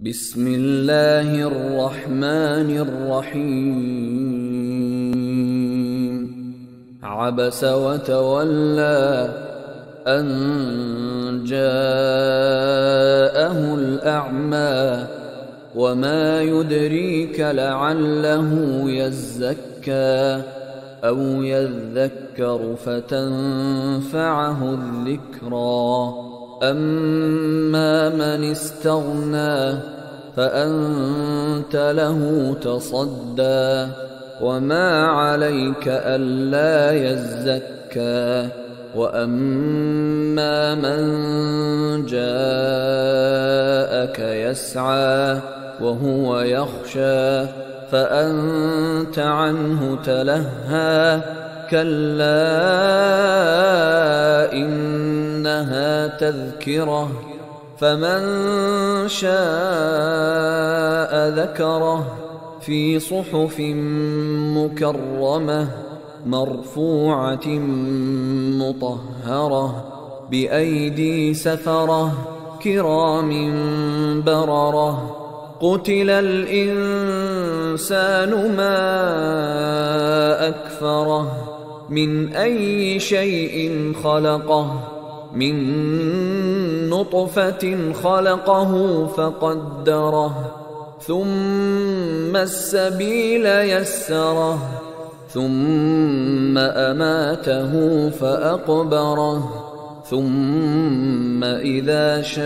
بسم الله الرحمن الرحيم عبس وتولى أن جاءه الأعمى وما يدريك لعله يزكى أو يذكر فتنفعه الذكرى أما من استغنى فأنت له تصدى وما عليك ألا يزكى وأما من جاءك يسعى وهو يخشى فأنت عنه تلهى كلا إنها تذكرة فمن شاء ذكره في صحف مكرمة مرفوعة مطهرة بأيدي سفرة كرام بررة قتل الإنسان ما أكفره من أي شيء خلقه من نطفة خلقه فقدره ثم السبيل يسره ثم أماته فأقبره ثم إذا شاء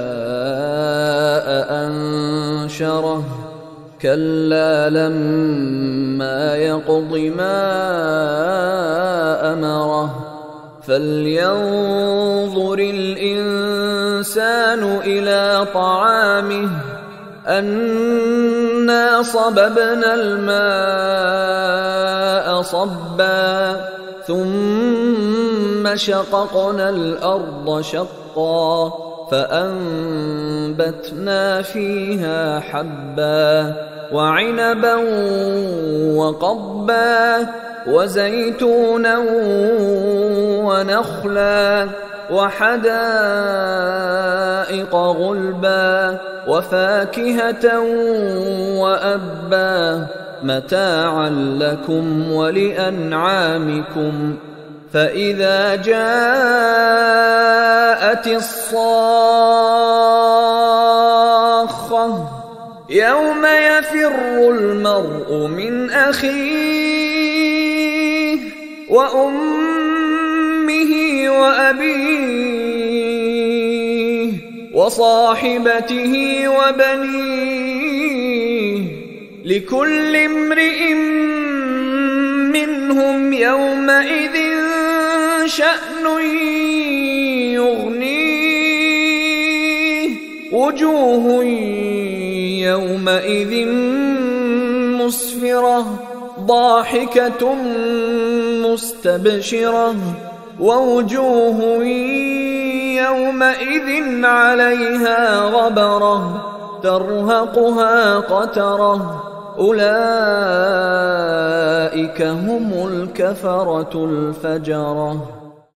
أنشره كلا لما يقض ما أمره فلينظر الإنسان إلى طعامه أنا صببنا الماء صبا ثم شققنا الأرض شقا فأنبتنا فيها حبا وعنبا وقضبا وزيتونا ونخلا وحدائق غلبا وفاكهة وأبا متاعا لكم ولأنعامكم فإذا جاءت الصاخة يوم يفر المرء من أخيه وأمه وأبيه وصاحبته وبنيه لكل امرئ منهم يومئذ شأن يغنيه وجوه يومئذ مسفرة ضاحكة مستبشرة ووجوه يومئذ عليها غبرة ترهقها قترة أولئك هم الكفرة الفجرة.